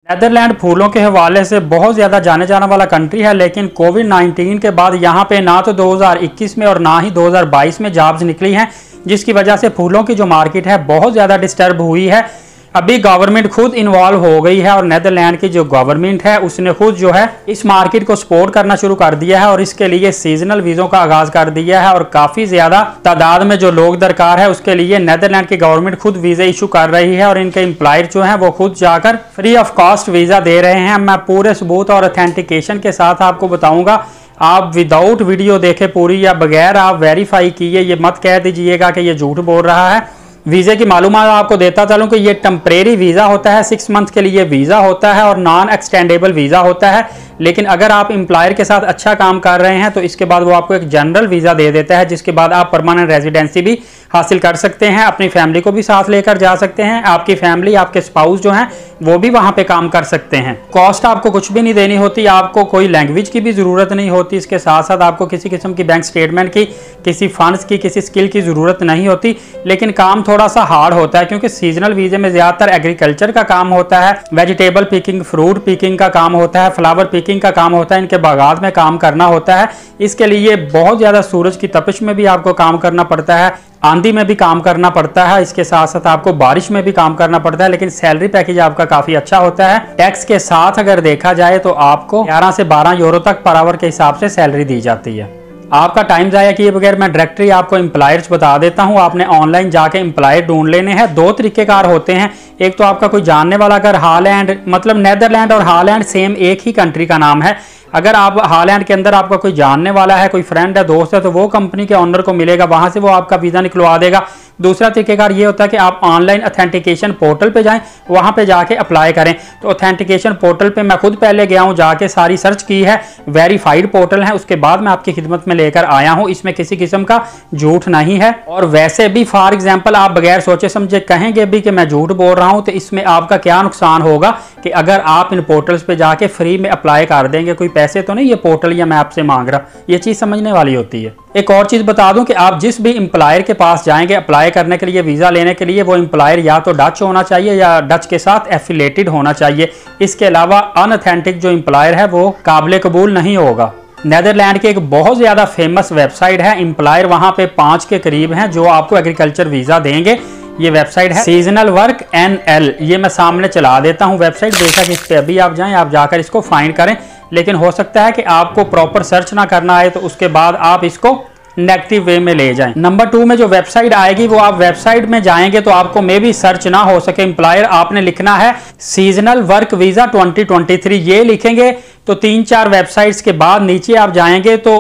Netherland फूलों के हवाले से बहुत ज़्यादा जाने जाने वाला कंट्री है, लेकिन कोविड-19 के बाद यहाँ पे ना तो 2021 में और ना ही 2022 में जॉब्स निकली हैं, जिसकी वजह से फूलों की जो मार्केट है बहुत ज़्यादा डिस्टर्ब हुई है। अभी गवर्नमेंट खुद इन्वॉल्व हो गई है और नेदरलैंड की जो गवर्नमेंट है उसने खुद जो है इस मार्केट को सपोर्ट करना शुरू कर दिया है और इसके लिए सीजनल वीज़ों का आगाज कर दिया है और काफ़ी ज़्यादा तादाद में जो लोग दरकार है उसके लिए नेदरलैंड की गवर्नमेंट खुद वीज़ा इशू कर रही है और इनके एम्प्लॉयर जो है वो खुद जाकर फ्री ऑफ कॉस्ट वीज़ा दे रहे हैं। मैं पूरे सबूत और ऑथेंटिकेशन के साथ आपको बताऊंगा, आप विदाउट वीडियो देखे पूरी या बगैर आप वेरीफाई किए ये मत कह दीजिएगा कि ये झूठ बोल रहा है। वीज़े की मालूमात आपको देता चलूं कि ये टेम्परेरी वीज़ा होता है, 6 मंथ के लिए वीज़ा होता है और नॉन एक्सटेंडेबल वीज़ा होता है। लेकिन अगर आप एम्प्लॉयर के साथ अच्छा काम कर रहे हैं तो इसके बाद वो आपको एक जनरल वीज़ा दे देता है, जिसके बाद आप परमानेंट रेजिडेंसी भी हासिल कर सकते हैं, अपनी फैमिली को भी साथ लेकर जा सकते हैं, आपकी फैमिली आपके स्पाउस जो हैं वो भी वहाँ पे काम कर सकते हैं। कॉस्ट आपको कुछ भी नहीं देनी होती, आपको कोई लैंग्वेज की भी ज़रूरत नहीं होती, इसके साथ साथ आपको किसी किस्म की बैंक स्टेटमेंट की, किसी फंड्स की, किसी स्किल की ज़रूरत नहीं होती। लेकिन काम थोड़ा सा हार्ड होता है क्योंकि सीजनल वीज़े में ज़्यादातर एग्रीकल्चर का काम होता है, वेजिटेबल पिकिंग, फ्रूट पिकिंग का काम होता है, फ्लावर पिकिंग का काम होता है, इनके बागात में काम करना होता है। इसके लिए बहुत ज़्यादा सूरज की तपिश में भी आपको काम करना पड़ता है, आंधी में भी काम करना पड़ता है, इसके साथ साथ आपको बारिश में भी काम करना पड़ता है। लेकिन सैलरी पैकेज आपका काफ़ी अच्छा होता है। टैक्स के साथ अगर देखा जाए तो आपको 11 से 12 यूरो तक पर आवर के हिसाब से सैलरी दी जाती है। आपका टाइम ज़ाया किए बगैर मैं डायरेक्टली आपको एम्प्लॉयर्स बता देता हूं। आपने ऑनलाइन जाके एम्प्लॉयर ढूंढ लेने हैं। 2 तरीकेकार होते हैं, एक तो आपका कोई जानने वाला, अगर हॉलैंड मतलब नेदरलैंड और हॉलैंड सेम एक ही कंट्री का नाम है, अगर आप हॉलैंड के अंदर आपका कोई जानने वाला है, कोई फ्रेंड है, दोस्त है, तो वो कंपनी के ओनर को मिलेगा, वहां से वो आपका वीज़ा निकलवा देगा। दूसरा तरीकेकार ये होता है कि आप ऑनलाइन ऑथेंटिकेशन पोर्टल पे जाएं, वहां पे जाके अप्लाई करें। तो ऑथेंटिकेशन पोर्टल पे मैं खुद पहले गया हूं, जाके सारी सर्च की है, वेरीफाइड पोर्टल है, उसके बाद मैं आपकी खिदमत में लेकर आया हूं। इसमें किसी किस्म का झूठ नहीं है। और वैसे भी फॉर एग्जाम्पल आप बगैर सोचे समझे कहेंगे भी कि मैं झूठ बोल रहा हूं तो इसमें आपका क्या नुकसान होगा कि अगर आप इन पोर्टल्स पे जाके फ्री में अप्लाई कर देंगे, कोई पैसे तो नहीं ये पोर्टल या मैं आपसे मांग रहा, ये चीज़ समझने वाली होती है। एक और चीज़ बता दूं कि आप जिस भी एम्प्लॉयर के पास जाएंगे अप्लाई करने के लिए, वीज़ा लेने के लिए, वो एम्प्लॉयर या तो डच होना चाहिए या डच के साथ एफिलेटेड होना चाहिए। इसके अलावा अनऑथेंटिक जो एम्प्लॉयर है वो काबिल कबूल नहीं होगा। नेदरलैंड की एक बहुत ज़्यादा फेमस वेबसाइट है, एम्प्लॉयर वहाँ पे 5 के करीब हैं जो आपको एग्रीकल्चर वीज़ा देंगे। ये वेबसाइट है सीजनल वर्क NL। ये मैं सामने चला देता हूँ वेबसाइट, बेशक इस पे अभी आप जाएं, आप जाकर इसको फाइंड करें। लेकिन हो सकता है कि आपको प्रॉपर सर्च ना करना आए तो उसके बाद आप इसको नेगेटिव वे में ले जाएं। नंबर 2 में जो वेबसाइट आएगी वो आप वेबसाइट में जाएंगे तो आपको मे भी सर्च ना हो सके एम्प्लॉयर, आपने लिखना है सीजनल वर्क वीज़ा 2023। ये लिखेंगे तो 3-4 वेबसाइट्स के बाद नीचे आप जाएंगे तो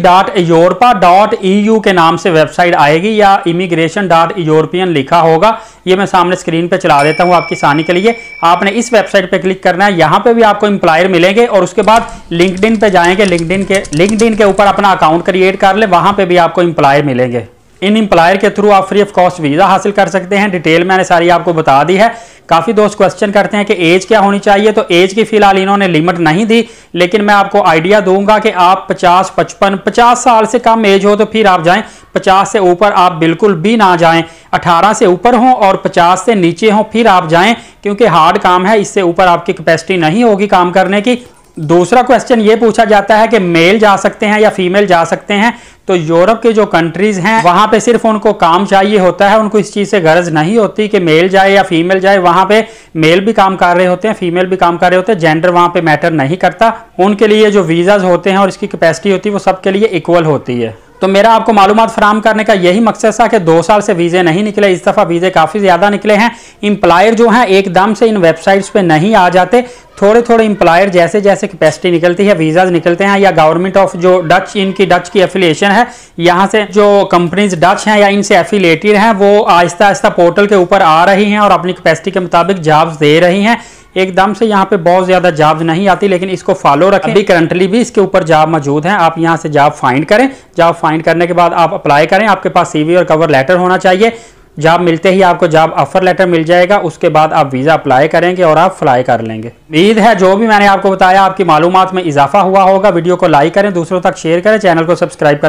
ec.europa.eu के नाम से वेबसाइट आएगी या immigration.european लिखा होगा। ये मैं सामने स्क्रीन पे चला देता हूँ आपकी आसानी के लिए। आपने इस वेबसाइट पे क्लिक करना है, यहाँ पे भी आपको एम्प्लॉयर मिलेंगे और उसके बाद लिंक्डइन पे जाएंगे, लिंक्डइन के ऊपर अपना अकाउंट क्रिएट कर ले, वहाँ पे भी आपको एम्प्लॉयर मिलेंगे। इन एम्प्लॉयर के थ्रू आप फ्री ऑफ कॉस्ट वीज़ा हासिल कर सकते हैं। डिटेल मैंने सारी आपको बता दी है। काफ़ी दोस्त क्वेश्चन करते हैं कि एज क्या होनी चाहिए, तो एज की फिलहाल इन्होंने लिमिट नहीं दी, लेकिन मैं आपको आइडिया दूंगा कि आप 50, 55, 50 साल से कम एज हो तो फिर आप जाएं, 50 से ऊपर आप बिल्कुल भी ना जाएं, 18 से ऊपर हो और 50 से नीचे हो फिर आप जाएं, क्योंकि हार्ड काम है, इससे ऊपर आपकी कैपेसिटी नहीं होगी काम करने की। दूसरा क्वेश्चन ये पूछा जाता है कि मेल जा सकते हैं या फीमेल जा सकते हैं। तो यूरोप के जो कंट्रीज हैं वहां पे सिर्फ उनको काम चाहिए होता है, उनको इस चीज से गरज नहीं होती कि मेल जाए या फीमेल जाए। वहां पे मेल भी काम कर रहे होते हैं, फीमेल भी काम कर रहे होते हैं, जेंडर वहां पे मैटर नहीं करता। उनके लिए जो वीजाज होते हैं और इसकी कैपेसिटी होती है वो सबके लिए इक्वल होती है। तो मेरा आपको मालूमात फराहम करने का यही मकसद था कि 2 साल से वीज़े नहीं निकले, इस दफ़ा वीज़े काफ़ी ज़्यादा निकले हैं। एम्प्लॉयर जो हैं एकदम से इन वेबसाइट्स पे नहीं आ जाते, थोड़े थोड़े एम्प्लॉयर जैसे जैसे कैपेसिटी निकलती है, वीज़ाज निकलते हैं, या गवर्नमेंट ऑफ जो डच, इनकी डच की एफिलिएशन है, यहाँ से जो कंपनीज डच हैं या इनसे एफिलेटेड हैं वो आहिस्ता आहिस्ता पोर्टल के ऊपर आ रही हैं और अपनी कैपेसिटी के मुताबिक जॉब्स दे रही हैं। एकदम से यहाँ पे बहुत ज़्यादा जॉब्स नहीं आती, लेकिन इसको फॉलो रखें। अभी करंटली भी इसके ऊपर जॉब मौजूद हैं, आप यहाँ से जॉब फाइंड करें। जॉब फाइंड करने के बाद आप अप्लाई करें, आपके पास CV और कवर लेटर होना चाहिए। जॉब मिलते ही आपको जॉब ऑफर लेटर मिल जाएगा, उसके बाद आप वीज़ा अप्लाई करेंगे और आप फ्लाई कर लेंगे। उम्मीद है जो भी मैंने आपको बताया आपकी मालूमात में इजाफा हुआ होगा। वीडियो को लाइक करें, दूसरों तक शेयर करें, चैनल को सब्सक्राइब करें।